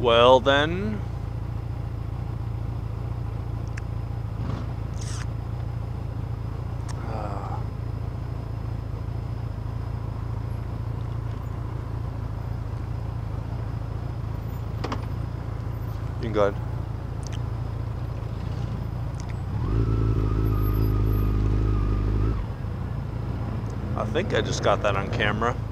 Well then. You can go ahead. I think I just got that on camera.